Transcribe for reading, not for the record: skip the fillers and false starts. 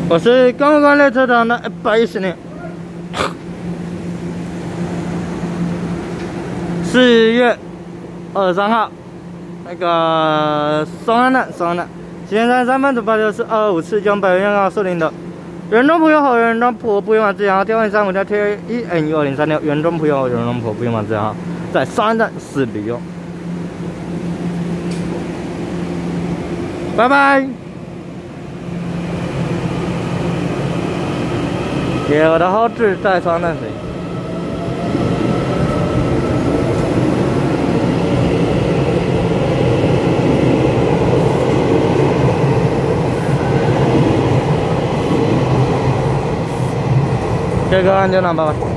我是刚刚列车长的110年，4月23号，那个松安站，现在3分8六是254江北院号树林的。原中普友好，原中普不用往自强号，T135条 T1N12036，原中普友好，原中普不用往自强号，在松安站驶离哦。拜拜。我的后置在松安站驶。这个安全岛，拜拜。